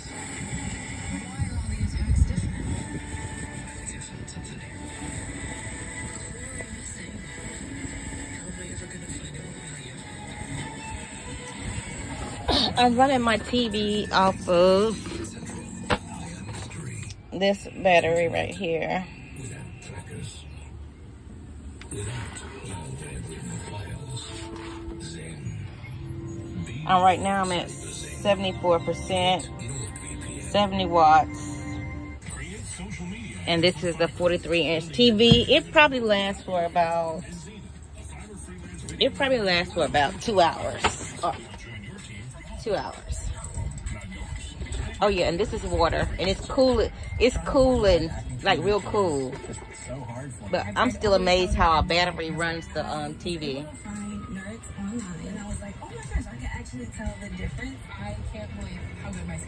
I'm running my TV off of this battery right here. Right now I'm at 74%, 70 watts. And this is a 43-inch TV. It probably lasts for about 2 hours. 2 hours. Oh yeah, and this is water, and it's cool. It's cooling, like real cool. But I'm still amazed how a battery runs the TV. And I was like, oh my gosh, I can actually tell the difference. I can't believe how good my